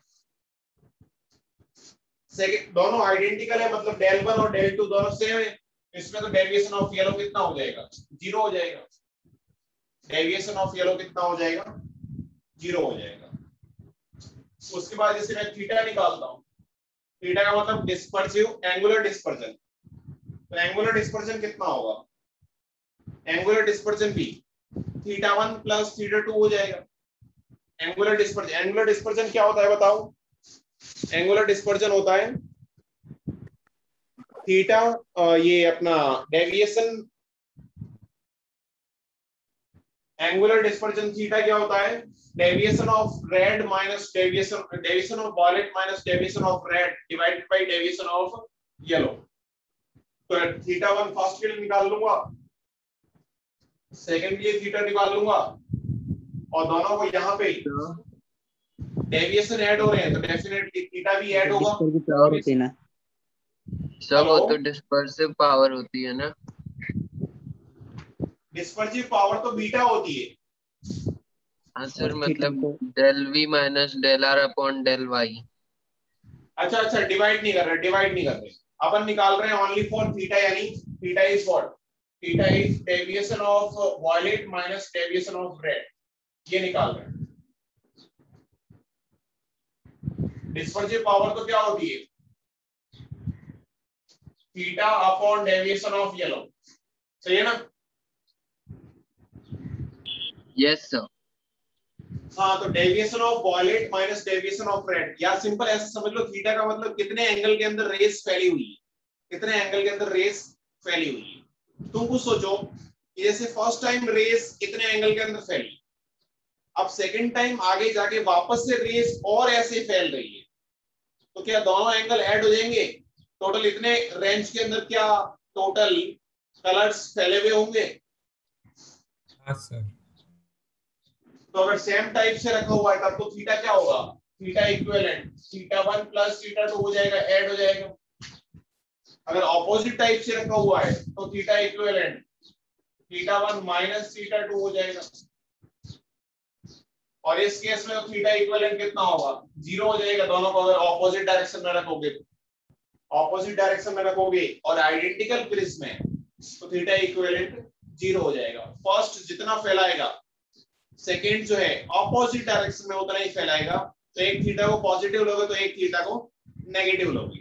सेकंड दोनों आइडेंटिकल है, मतलब डेल वन और डेल टू दोनों सेम है, इसमें तो डेविएशन ऑफ येलो कितना हो जाएगा, जीरो हो जाएगा। डेविएशन ऑफ येलो कितना हो जाएगा, जीरो हो जाएगा। उसके बाद जैसे मैं थीटा निकालता हूं, थीटा का मतलब डिस्पर्सिव एंगुलर डिस्पर्जन, तो एंगुलर डिस्पर्जन कितना होगा, एंगुलर डिस्पर्जन भी theta one plus theta two हो जाएगा। एंगुलर डिस्पर्जन, एंगुलर डिस्पर्जन क्या होता है बताओ, एंगुलर डिस्पर्जन होता है थीटा, ये अपना डेविएशन, एंगुलर डिस्पर्जन थीटा क्या होता है, deviation of red minus deviation, deviation of violet minus deviation of red divided by deviation of yellow. तो थीटा वन फर्स्ट के लिए निकाल लूंगा, सेकंड के लिए थीटा निकाल लूंगा, और दोनों को यहाँ पे डेविएशन ऐड हो रहे हैं तो डेफिनेटली थीटा भी ऐड होगा। पावर होती है ना सब, वो तो डिस्पर्सिव पावर होती है ना, डिस्पर्सिव पावर तो बीटा होती है। हाँ सर, मतलब del we minus del r upon del y. अच्छा अच्छा, डिवाइड नहीं कर रहे, डिवाइड नहीं कर रहे, अपन निकाल रहे हैं ओनली फॉर थीटा, यानी theta is what, theta is deviation of violet minus deviation of red, ये निकाल रहे हैं। डिस्पर्सिव पावर तो क्या होती है, theta upon deviation of yellow, सही है ना। Yes sir. हाँ, तो deviation of violet minus deviation of red, या सिंपल ऐसे समझ लो, थीटा का मतलब कितने एंगल के अंदर रेस फैली हुई है, कितने एंगल के अंदर रेस फैली हुई है। तुम कुछ सोचो कि जैसे फर्स्ट टाइम रेस कितने एंगल के अंदर फैली, अब सेकंड टाइम आगे जाके वापस से रेस और ऐसे फैल रही है, तो क्या दोनों एंगल ऐड हो जाएंगे, टोटल इतने रेंज के अंदर क्या टोटल कलर्स फैले हुए होंगे। हाँ सर। तो अगर सेम टाइप से रखा हुआ है तब तो थीटा क्या होगा, theta equivalent theta one plus theta two हो जाएगा, ऐड हो जाएगा। अगर ऑपोजिट टाइप से रखा हुआ है तो theta equivalent theta one minus theta two हो जाएगा, और इस केस में तो थीटा इक्विवेलेंट कितना होगा, जीरो हो जाएगा दोनों को, अगर ऑपोजिट डायरेक्शन में रखोगे तो। ऑपोजिट डायरेक्शन में रखोगे और आइडेंटिकल प्रिज्म में तो थीटा इक्विवेलेंट जीरो हो जाएगा। फर्स्ट जितना फैलाएगा सेकेंड जो है ऑपोजिट डायरेक्शन में उतना ही फैलाएगा, तो एक थीटा को पॉजिटिव लोगे तो एक थीटा को नेगेटिव लोगे।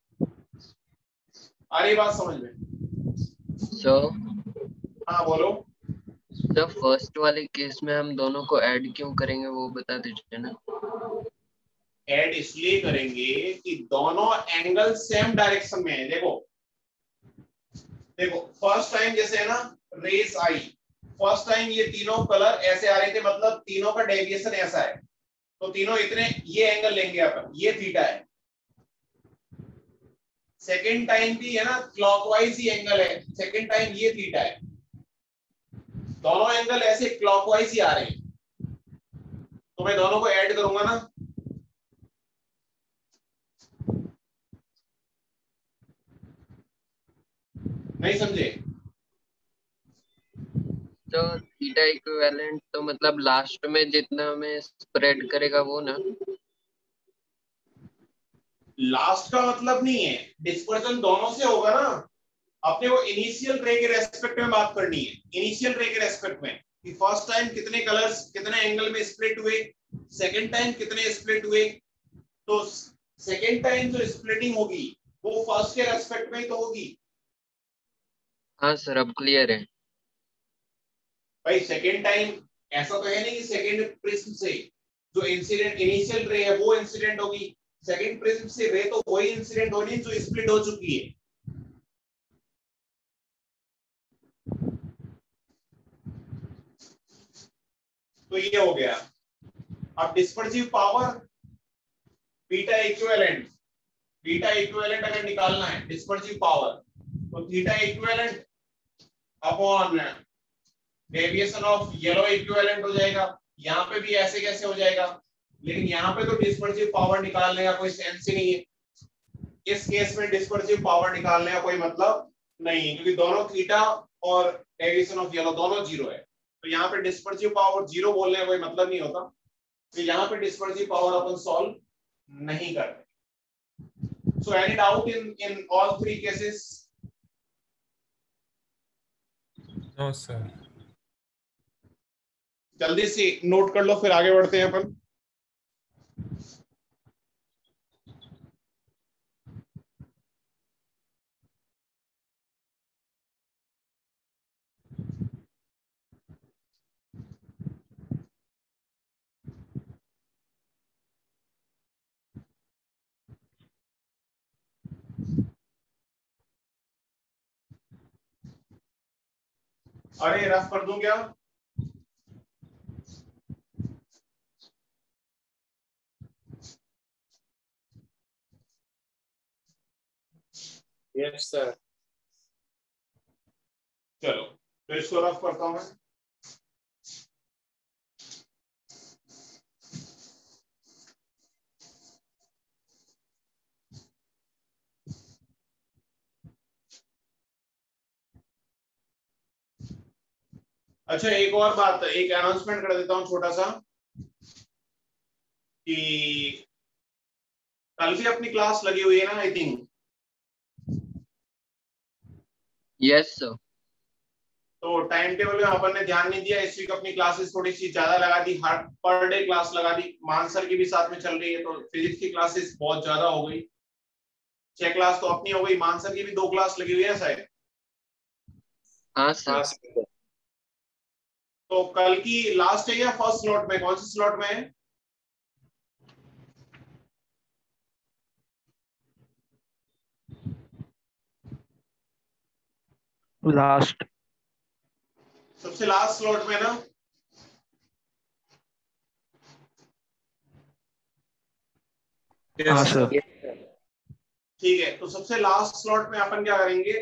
आ रही बात समझ में? सो हाँ बोलो। तो फर्स्ट वाले केस में हम दोनों को ऐड क्यों करेंगे वो बता दीजिए ना। ऐड इसलिए करेंगे कि दोनों एंगल सेम डायरेक्शन में है। देखो देखो फर्स्ट टाइम जैसे है ना रेस आई, फर्स्ट टाइम ये तीनों कलर ऐसे आ रहे थे, मतलब तीनों का डेविएशन ऐसा है, तो तीनों इतने ये एंगल लेंगे अपन, ये थीटा है। सेकेंड टाइम भी है ना क्लॉकवाइज ही एंगल है, सेकेंड टाइम ये थीटा है, दोनों एंगल ऐसे क्लॉकवाइज ही आ रहे हैं, तो मैं दोनों को ऐड करूंगा ना। नहीं समझे? तो थीटा इक्विवेलेंट तो मतलब लास्ट में जितना हमें स्प्रेड करेगा वो ना। लास्ट का मतलब नहीं है, डिस्पर्जन दोनों से होगा ना। अपने को इनिशियल रे के रेस्पेक्ट में बात करनी है, इनिशियल रे के रेस्पेक्ट में कि फर्स्ट टाइम कितने कलर्स कितने एंगल में स्प्लिट हुए, सेकंड टाइम कितने स्प्लिट हुए। तो सेकंड टाइम जो स्प्लिटिंग होगी वो फर्स्ट के रेस्पेक्ट में ही तो होगी। हाँ सर, अब क्लियर है भाई सेकेंड टाइम ऐसा तो है नहीं कि सेकेंड प्रिज्म से जो इंसिडेंट इनिशियल रे है वो इंसिडेंट होगी, सेकेंड प्रिज्म से रे तो वही इंसिडेंट होनी जो स्प्लिट हो चुकी है। तो ये हो गया। अब dispersive power beta equivalent theta equivalent अगर निकालना है डिस्पर्सिव पावर, तो theta equivalent upon deviation of yellow equivalent हो जाएगा। यहाँ पे भी ऐसे कैसे हो जाएगा, लेकिन यहाँ पे तो डिस्पर्सिव पावर निकालने का कोई सेंस ही नहीं है। इस केस में डिस्पर्सिव पावर निकालने का कोई मतलब नहीं है, क्योंकि दोनों थीटा और डेविएशन ऑफ येलो दोनों जीरो है, तो यहाँ पे डिस्पर्सिव पावर जीरो बोलने का कोई मतलब नहीं होता। तो यहाँ पे डिस्पर्सिव पावर अपन सॉल्व नहीं करते। So any doubt in in all three cases? No sir. जल्दी से नोट कर लो, फिर आगे बढ़ते हैं अपन। अरे रफ कर दूं क्या? Yes sir. चलो तो इसको रफ करता हूं मैं। अच्छा एक और बात, एक अनाउंसमेंट कर देता हूं छोटा सा, कि कल भी अपनी क्लास लगी हुई है ना आई थिंक? Yes sir. तो टाइम टेबल में अपन ने ध्यान नहीं दिया, इस वीक अपनी क्लासेस थोड़ी सी ज्यादा लगा दी, हर पर डे क्लास लगा दी। मानसर की भी साथ में चल रही है, तो फिजिक्स की क्लासेस बहुत ज्यादा हो गई। छह क्लास तो अपनी हो गई, मानसर की भी दो क्लास लगी हुई है शायद। हाँ सर। हाँ सर। तो कल की लास्ट है या फर्स्ट स्लॉट में, कौन से स्लॉट में है? लास्ट। सबसे लास्ट स्लॉट में ना? हाँ सर। ठीक है, तो सबसे लास्ट स्लॉट में अपन क्या करेंगे,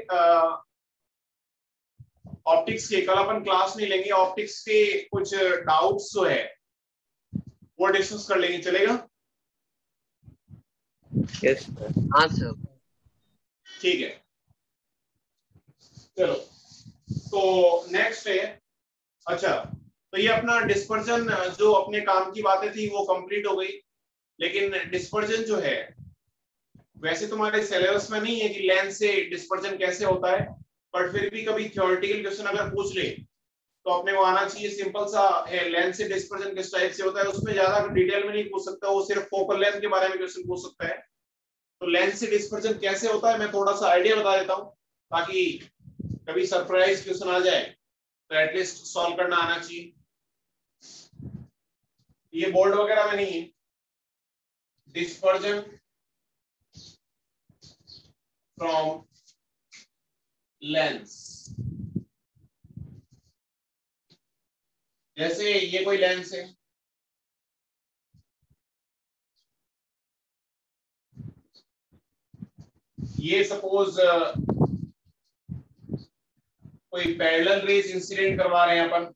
ऑप्टिक्स के, कल अपन क्लास नहीं लेंगे, ऑप्टिक्स के कुछ डाउट्स जो है वो डिस्कस कर लेंगे, चलेगा? यस हाँ सर। ठीक है चलो, तो नेक्स्ट है। अच्छा तो ये अपना डिस्पर्जन, जो अपने काम की बातें थी वो कंप्लीट हो गई, लेकिन डिस्पर्जन जो है वैसे तुम्हारे सिलेबस में नहीं है कि लेंस से डिस्पर्जन कैसे होता है, बट फिर भी कभी थ्योरेटिकल क्वेश्चन अगर पूछ ले तो अपने को आना चाहिए। सिंपल सा है, लेंस से डिस्पर्जन किस टाइप से होता है, उसमें ज्यादा डिटेल में नहीं पूछ सकता, वो सिर्फ फोकल लेंथ के बारे में क्वेश्चन पूछ सकता है। तो लेंस से डिस्पर्जन कैसे होता है मैं थोड़ा सा आइडिया बता देता हूँ, ताकि कभी सरप्राइज क्वेश्चन आ जाए तो एटलीस्ट सॉल्व करना आना चाहिए। ये बोर्ड वगैरह में नहीं है। डिस्पर्जन फ्रॉम लेंस, जैसे ये कोई लेंस है, ये सपोज कोई पैरेलल रेज इंसिडेंट करवा रहे हैं अपन,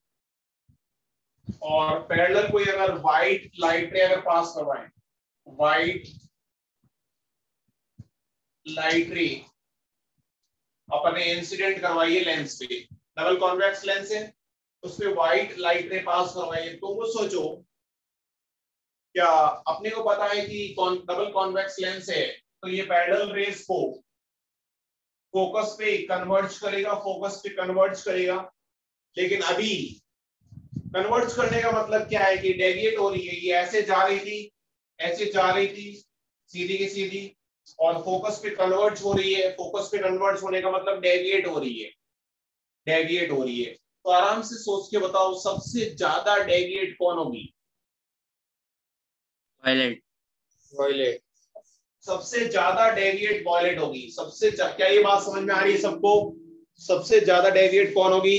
और पैरेलल कोई अगर व्हाइट लाइट रे अगर पास करवाएं, व्हाइट लाइट रे अपन ने इंसिडेंट करवाई है लेंस पे, डबल कॉन्वेक्स लेंस है, उस पे व्हाइट लाइट रे पास करवाई है। तो वो सोचो, क्या अपने को पता है कि डबल कॉन्वेक्स लेंस है तो ये पैरेलल रेज को फोकस पे कन्वर्ज करेगा, फोकस पे कन्वर्ज करेगा, लेकिन अभी कन्वर्ज करने का मतलब क्या है कि डेविएट हो रही है, ये ऐसे जा रही थी, ऐसे जा रही थी सीधी की सीधी, और फोकस पे कन्वर्ज हो रही है, फोकस पे कन्वर्ज होने का मतलब डेविएट हो रही है, डेविएट हो रही है। तो आराम से सोच के बताओ सबसे ज्यादा डेविएट कौन होगी? वायलेट। वॉयलेट। सबसे ज्यादा डेविएट वॉयलेट होगी। सबसे क्या ये बात समझ में आ रही है सबको? सबसे ज्यादा डेविएट कौन होगी?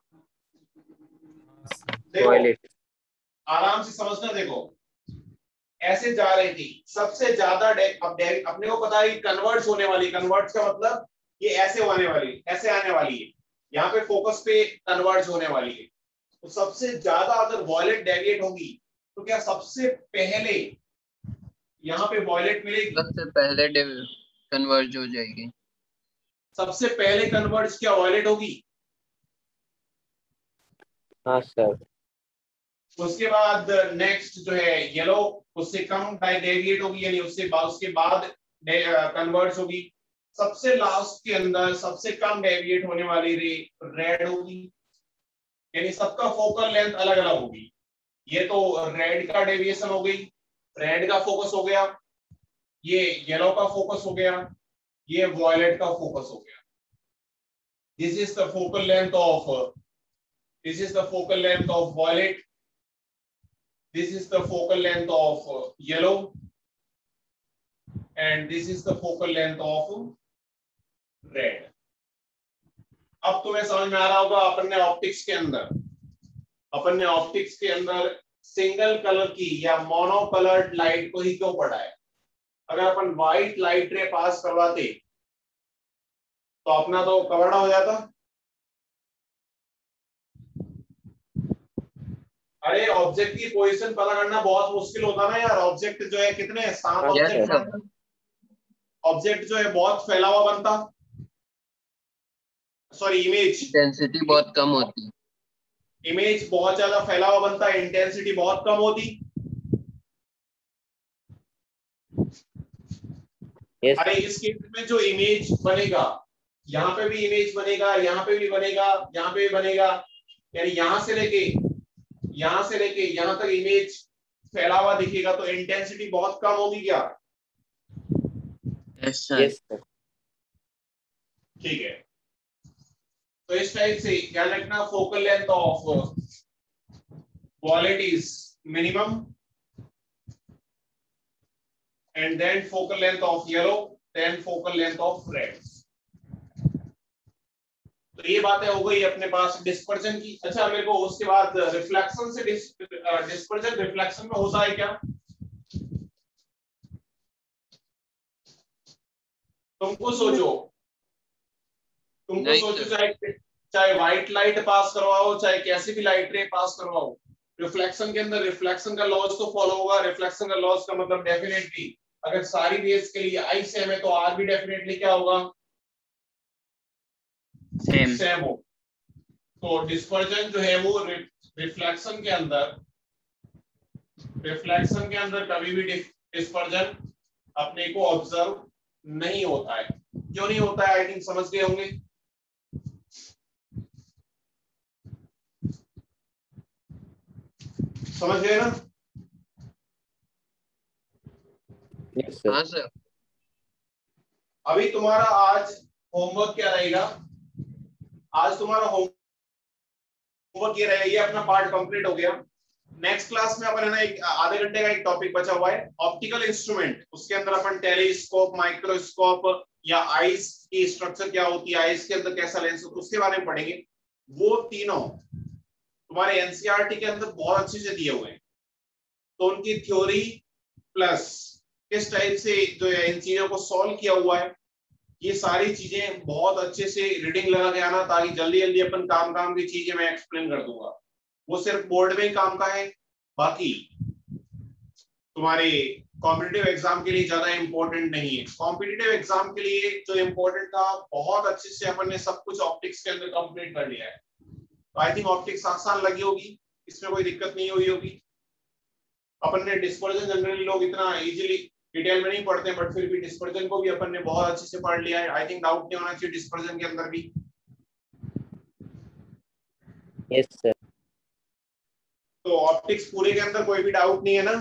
देखो वॉयलेट। आराम से समझना, देखो ऐसे जा रही थी, सबसे ज्यादा अब अपने को पता है कि कन्वर्ट्स होने वाली, कन्वर्ट्स का मतलब ये ऐसे होने वाली, ऐसे आने वाली है, यहाँ पे फोकस पे कन्वर्ट्स होने वाली है। तो सबसे ज्यादा अगर वॉयलेट डेविएट होगी तो क्या सबसे पहले यहाँ पे वॉयलेट मिलेगी? सबसे पहले कन्वर्ज हो जाएगी। सबसे पहले कन्वर्ट्स क्या वॉयलेट होगी? हाँ सर। उसके बाद नेक्स्ट जो है येलो, उससे कम डेविएट होगी, यानी उससे बाद उसके बाद कन्वर्ट्स होगी। सबसे लास्ट के अंदर सबसे कम डेविएट होने वाली रे रेड होगी, यानी सबका फोकल लेंथ अलग अलग होगी। ये तो रेड का डेविएशन हो गई, रेड का फोकस हो गया, ये येलो का फोकस हो गया, ये वॉयलेट का फोकस हो गया। This is the focal length of this is the focal length of violet, this is the focal length of uh, yellow, and this is the focal length of red. अब तुम्हें समझ में आ रहा होगा अपन ने ऑप्टिक्स के अंदर अपन ने ऑप्टिक्स के अंदर सिंगल कलर की या मोनो कलर्ड लाइट को ही क्यों पढ़ा है। अगर अपन व्हाइट लाइट रे पास करवाते तो अपना तो कवर्डा हो जाता। अरे ऑब्जेक्ट की पोजीशन पता करना बहुत मुश्किल होता ना यार। ऑब्जेक्ट जो है कितने सात ऑब्जेक्ट बनता, ऑब्जेक्ट जो है बहुत फैला हुआ बनता, सॉरी इमेज इंटेंसिटी बहुत कम होती, इमेज बहुत ज्यादा फैला हुआ बनता, इंटेंसिटी बहुत कम होती। yes. अरे इस केस में जो इमेज बनेगा, यहाँ पे भी इमेज बनेगा, यहाँ पे भी बनेगा, यहाँ पे भी बनेगा, यानी यहाँ से लेके यहां से लेके यहां तक इमेज फैला हुआ दिखेगा, तो इंटेंसिटी बहुत कम होगी क्या? yes, yes, ठीक है। तो इस टाइप से ध्यान रखना, focal length of violet is minimum, and then focal length of yellow, then focal length of red. तो ये बातें हो गई अपने पास डिस्पर्जन की। अच्छा मेरे को उसके बाद रिफ्लेक्शन से डिस्पर्जन रिफ्लेक्शन में होता है क्या? तुमको सोचो तुमको सोचो चाहे चाहे व्हाइट लाइट पास करवाओ, चाहे कैसी भी लाइट रे पास करवाओ, रिफ्लेक्शन के अंदर रिफ्लेक्शन का लॉस तो फॉलो होगा। रिफ्लेक्शन का लॉस का मतलब डेफिनेटली अगर सारी रेज के लिए आई सेम है तो आर भी डेफिनेटली क्या होगा? सेम सेम हो। तो डिस्पर्जन जो है वो रिफ्लेक्शन के अंदर रिफ्लेक्शन के अंदर कभी भी डिस्पर्जन अपने को ऑब्जर्व नहीं होता है। क्यों नहीं होता है? आई थिंक समझ गए होंगे। समझ गए ना? yes, sir. हाँ सर। अभी तुम्हारा आज होमवर्क क्या रहेगा? आज तुम्हारा होमवर्क ये रहेगा, ये अपना पार्ट कंप्लीट हो गया। नेक्स्ट क्लास में अपन है ना एक आधे घंटे का एक टॉपिक बचा हुआ है, ऑप्टिकल इंस्ट्रूमेंट। उसके अंदर अपन टेलीस्कोप, माइक्रोस्कोप या आइस की स्ट्रक्चर क्या होती है, आइस के अंदर कैसा लेंस होता है, उसके बारे में पढ़ेंगे। वो तीनों तुम्हारे एनसीईआरटी के अंदर बहुत अच्छे से दिए हुए हैं, तो उनकी थ्योरी प्लस किस टाइप से जो है इन चीजों को सॉल्व किया हुआ है, ये सारी चीजें बहुत अच्छे से रीडिंग लगा के आना, ताकि जल्दी जल्दी अपन काम काम की चीजें मैं एक्सप्लेन कर दूंगा। वो सिर्फ बोर्ड में ही काम का है, बाकी तुम्हारे कॉम्पिटिटिव एग्जाम के लिए ज्यादा इंपॉर्टेंट नहीं है। कॉम्पिटिटिव एग्जाम के लिए जो इंपॉर्टेंट था बहुत अच्छे से अपन ने सब कुछ ऑप्टिक्स के अंदर कंप्लीट कर लिया है। तो आई थिंक ऑप्टिक्स आसान लगी होगी, इसमें कोई दिक्कत नहीं हुई होगी। अपन ने डिस्पर्जन जनरली लोग इतना इजीली डिटेल में नहीं पढ़ते, बट फिर भी डिस्पर्जन को भी अपन ने बहुत अच्छे से पढ़ लिया है। आई थिंक डाउट नहीं होना चाहिए डिस्पर्जन के अंदर भी। yes, sir. तो ऑप्टिक्स पूरे के अंदर कोई भी डाउट नहीं है ना?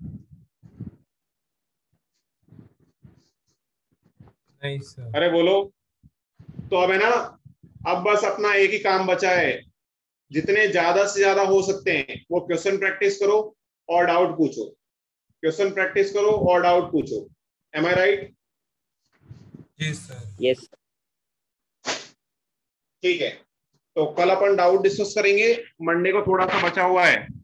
नहीं सर। अरे बोलो। तो अब है ना, अब बस अपना एक ही काम बचा है, जितने ज्यादा से ज्यादा हो सकते हैं वो क्वेश्चन प्रैक्टिस करो और डाउट पूछो, क्वेश्चन प्रैक्टिस करो और डाउट पूछो। Am I right? जी सर। yes. ठीक है, तो कल अपन डाउट डिस्कस करेंगे। मंडे को थोड़ा सा बचा हुआ है,